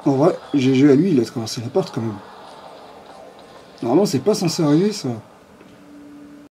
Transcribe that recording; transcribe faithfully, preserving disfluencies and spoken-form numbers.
En vrai, G G à lui, il a traversé la porte quand même. Normalement, c'est pas censé arriver ça.